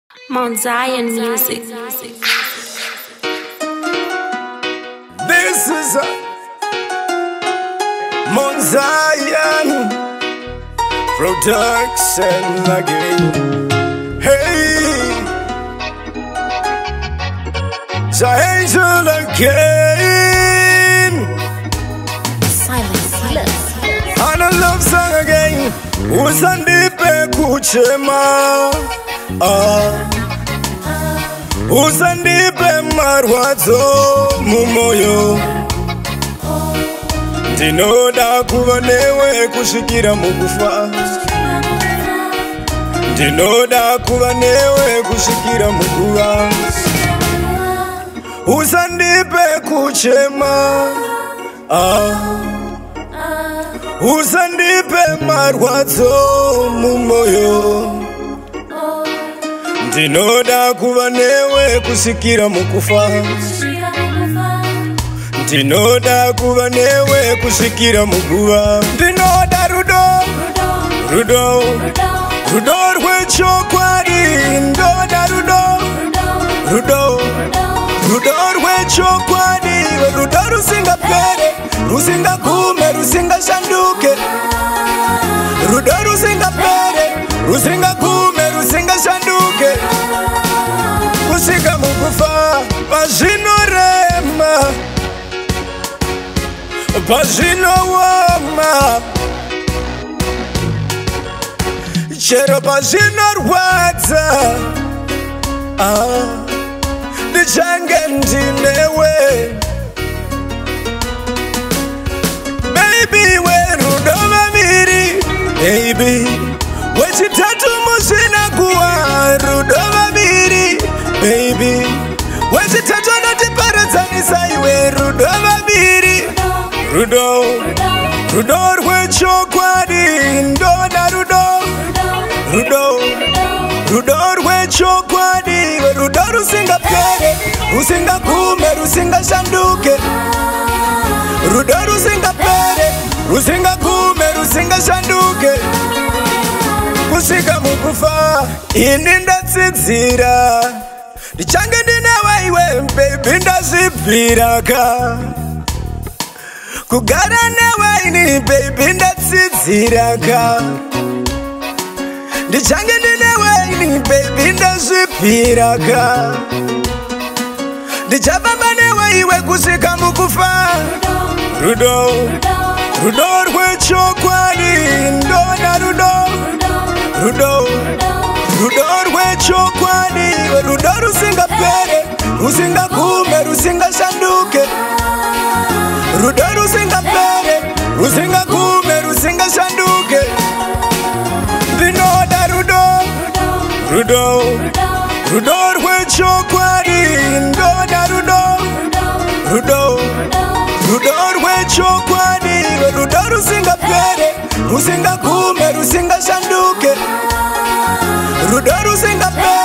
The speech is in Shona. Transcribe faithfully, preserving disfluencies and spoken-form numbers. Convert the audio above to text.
Mount Zion Music. This is a Mount Zion production again. Hey, the angel again. Silence, love. And a love song again. Usandipe kuchema. Ah. Usandipe marwadzo mumoyo. Ndinoda kuva newe kushikira mukufa. Ndinoda kuva newe kushikira mukuva. Usandipe kuchema. Ah. Usandipe marwadzo mumoyo. Ndinoda kuva newe kushikira mukufa. Ndinoda kuva newe kushikira mukuva. Ndinoda rudo, rudo, rudo rwechokwadi. Ndoda rudo, rudo, rudo rwechokwadi. Rudo rusingapere, rusingagume, rusingashanduke. Rudo rusingapere, rusingagume, rusingashanduke. Kusika mukufa pazvinorema, pazvinowoma, chero pazvinorwadza. Ah, ndichange ndinewe. Baby werudo vaviri, baby wechitatu muzvina kuwa. Rudo vaviri, baby wechitatu anotiparadzanisa iwe. Rudo vaviri, rudo, rudo rwechokwadi. Ndoda rudo, rudo, rudo rwechokwadi. Rudo rusingapere, rusingagume, rusingashanduke. Rudo rusingapere, rusingagume, rusingashanduke. Kusika mukufa ini ndatsidzira. Ndichange ndinewe iwe baby ndazvibviraka. Kugara newe ini baby ndatsidziraka. Ndichange ndinewe ini baby ndazvibviraka. Ndichafamba newe iwe kusika mukufa. Rudo, rudo rwechokwadi. Ndoda rudo, rudo, rudo rwechokwadi. Rudo rusingapere, rusingagume, rusingashanduke. Rudo rusingapere, rusingagume, rusingashanduke. Ndinoda rudo, rudo, rudo rwechokwadi. Ndoda rudo, rudo, rudo rwechokwadi. Rudo rusingapere, rusingagume, rusingashanduke. Rudo rusingapere.